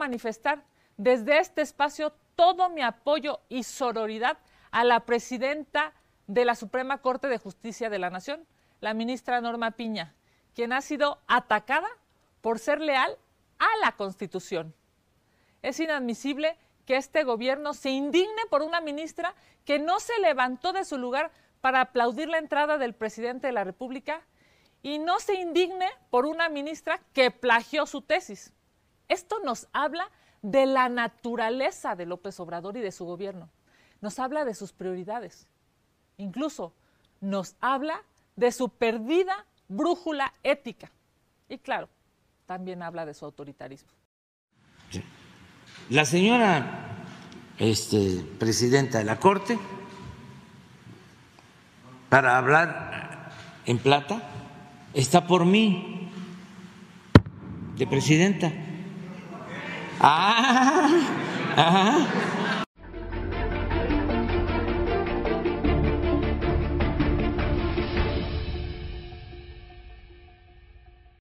manifestar desde este espacio todo mi apoyo y sororidad a la presidenta de la Suprema Corte de Justicia de la Nación, la ministra Norma Piña, quien ha sido atacada por ser leal a la Constitución. Es inadmisible que este gobierno se indigne por una ministra que no se levantó de su lugar para aplaudir la entrada del presidente de la República y no se indigne por una ministra que plagió su tesis. Esto nos habla de la naturaleza de López Obrador y de su gobierno. Nos habla de sus prioridades. Incluso nos habla de su perdida brújula ética. Y claro, también habla de su autoritarismo. La señora presidenta de la Corte, para hablar en plata, está por mí de presidenta.